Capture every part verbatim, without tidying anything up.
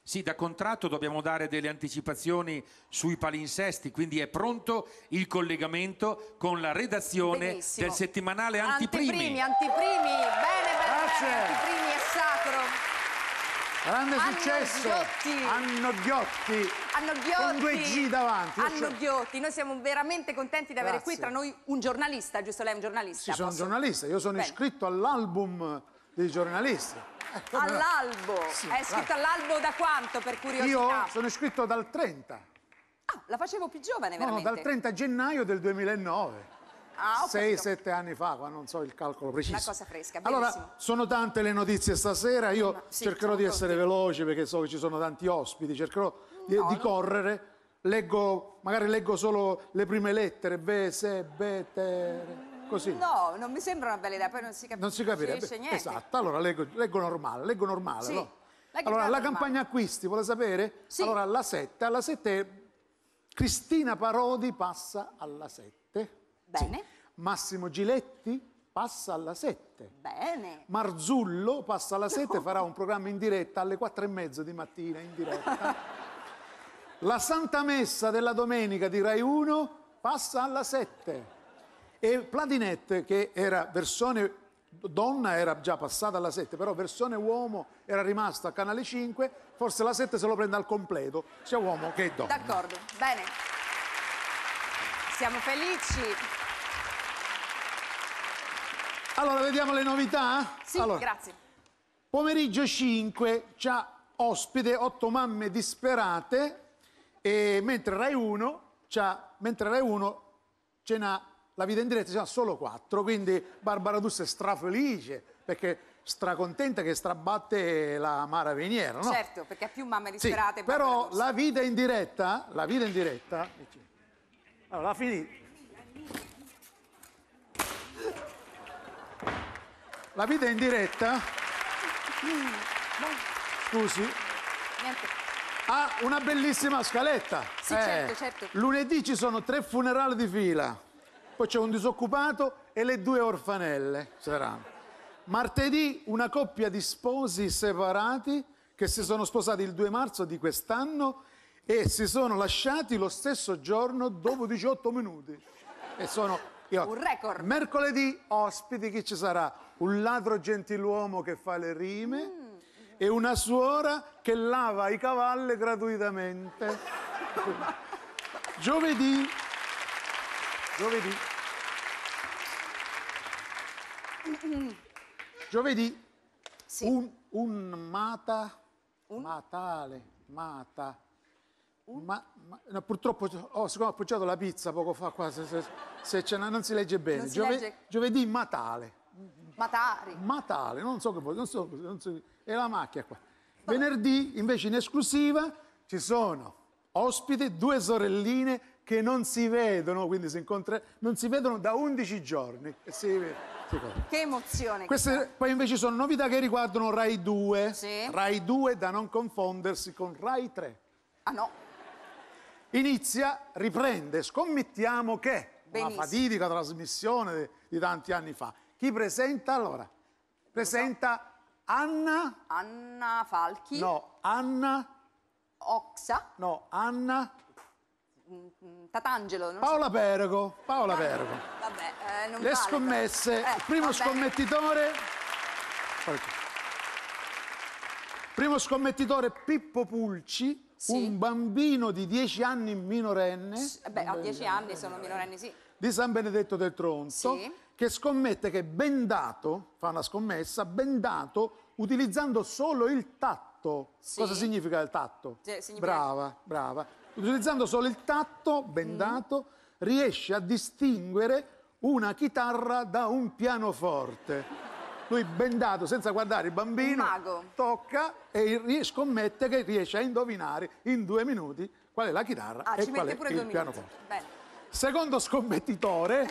Sì, da contratto dobbiamo dare delle anticipazioni sui palinsesti, quindi è pronto il collegamento con la redazione Benissimo. del settimanale Antiprimi. Antiprimi, Antiprimi, bene, bene, Grazie. bene, Antiprimi è sacro. Grande Anno successo. Ghiotti. Anno Ghiotti. Anno Ghiotti. Con due G davanti. Io Anno c'ho- Ghiotti, noi siamo veramente contenti di avere qui Grazie. tra noi un giornalista, giusto? Lei è un giornalista? Sì, sono un posso- giornalista, io sono Bene. iscritto all'album dei giornalisti. Eh, come no? All'albo. Sì, È iscritto all'albo da quanto, per curiosità? Io sono iscritto dal trenta. Ah, la facevo più giovane, No, no, veramente. dal trenta gennaio del duemilanove. Ah, ho sei capito. sette anni fa, qua non so il calcolo preciso. Una cosa fresca, allora, benissimo. sono tante le notizie stasera, io Ma sì, cercherò siamo di essere pronti. veloce perché so che ci sono tanti ospiti, cercherò di, No, di no. correre, leggo, magari leggo solo le prime lettere, be, se, be, tere, così. No, non mi sembra una bella idea, poi non si capisce, Non si capirebbe. niente. Esatto, allora leggo, leggo normale, leggo normale. Sì, no? leggi Allora, la normale. campagna acquisti, vuole sapere? Sì. Allora, alla sette, alla sette Cristina Parodi passa alla sette. Bene, Massimo Giletti passa alla sette. bene. Marzullo passa alla sette, farà un programma in diretta alle quattro e mezza di mattina in diretta. La Santa Messa della domenica di Rai uno passa alla sette. E Platinette, che era versione donna, era già passata alla sette, però versione uomo era rimasta a Canale cinque, forse la sette se lo prende al completo, sia uomo che donna. D'accordo, bene. Siamo felici. Allora, vediamo le novità? Sì, Allora, grazie. pomeriggio cinque, c'ha ospite otto mamme disperate, e mentre Rai uno c'ha, mentre Rai uno ce n'ha la vita in diretta, ce n'ha solo quattro, quindi Barbara D'Urso è strafelice perché stracontenta che strabatte la Mara Veniero, no? Certo, perché ha più mamme Sì, disperate. però Barbara D'Urso. la vita in diretta, la vita in diretta, allora, la finita. La vita in diretta, scusi, Niente. ha una bellissima scaletta. Sì, certo, certo. Lunedì ci sono tre funerali di fila, poi c'è un disoccupato e le due orfanelle saranno. Martedì una coppia di sposi separati che si sono sposati il due marzo di quest'anno e si sono lasciati lo stesso giorno dopo diciotto minuti. E sono io. Un record. Mercoledì ospiti chi ci sarà? Un ladro gentiluomo che fa le rime Mm. e una suora che lava i cavalli gratuitamente. Giovedì, giovedì, giovedì Sì. un, un mata, matale, mata. Ma, ma- no, purtroppo oh, siccome ho appoggiato la pizza poco fa qua, se, se, se ce n'è- non si legge bene. Non si Giove- legge. Giovedì matale. Matari. Matale, non so che vuol- non so, non so, è la macchia qua. Venerdì invece in esclusiva ci sono ospiti, due sorelline che non si vedono, quindi si incontra, non si vedono da undici giorni. E si vede- si vede. Che emozione. Queste poi invece sono novità che riguardano Rai due. Sì. Rai due da non confondersi con Rai tre. Ah no, Inizia, riprende, scommettiamo che una Benissimo. fatidica trasmissione di, di tanti anni fa. Chi presenta allora? Presenta Anna, Anna Falchi, no, Anna, Oxa, no, Anna, mm, Tatangelo, non Paola Perego, Paola Perego. so. Vabbè, eh, non Le vale, scommesse, però. Eh, il primo va bene. scommettitore, primo scommettitore Pippo Pulci, Sì. un bambino di dieci anni minorenne, Eh Beh, a dieci anni sono minorenni, sì. di San Benedetto del Tronto, Sì. che scommette che Bendato, fa una scommessa, Bendato utilizzando solo il tatto. Sì. Cosa significa il tatto? Sì, significa- Brava, brava. Utilizzando solo il tatto, Bendato riesce a distinguere una chitarra da un pianoforte. Lui Bendato, senza guardare il bambino, Un mago. tocca e rie- scommette che riesce a indovinare in due minuti qual è la chitarra Ah, e ci qual mette è pure il due minuti. pianoforte. Bene. Secondo scommettitore,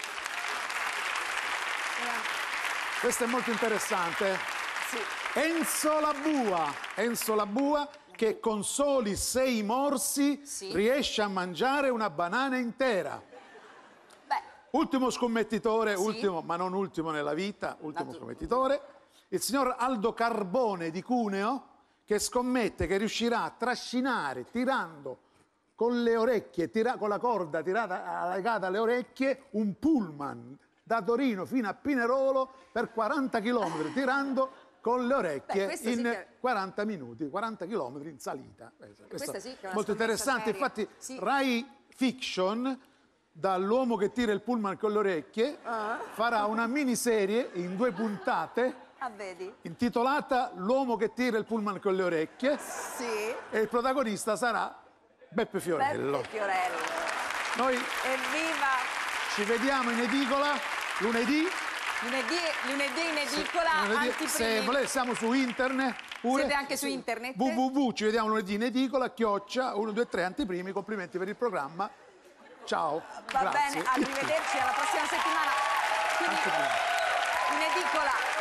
questo è molto interessante, Sì. Enzo Labua, Enzo Labua che con soli sei morsi Sì. riesce a mangiare una banana intera. Beh, Ultimo scommettitore, Sì. ultimo ma non ultimo nella vita, ultimo Natu- scommettitore, il signor Aldo Carbone di Cuneo che scommette che riuscirà a trascinare, tirando con le orecchie, tira, con la corda tirata, legata alle orecchie, un pullman da Torino fino a Pinerolo per quaranta chilometri, tirando con le orecchie. Beh, in sì che... quaranta minuti, quaranta chilometri in salita. Questa sì che è una molto interessante. seria. Infatti Sì. Rai Fiction, dall'uomo che tira il pullman con le orecchie, Ah. farà una miniserie in due puntate Ah, vedi? intitolata L'uomo che tira il pullman con le orecchie, Sì. e il protagonista sarà Beppe Fiorello. Beppe Fiorello. Noi Evviva! ci vediamo in edicola lunedì. Lunedì, lunedì in edicola, Lunedì, antiprimi. se volete, siamo su internet pure. Siete anche su internet? www, ci vediamo lunedì in edicola, chioccia, uno, due, tre, antiprimi, complimenti per il programma. Ciao. Va grazie. bene, arrivederci alla prossima settimana. Quindi, Antiprimi. in edicola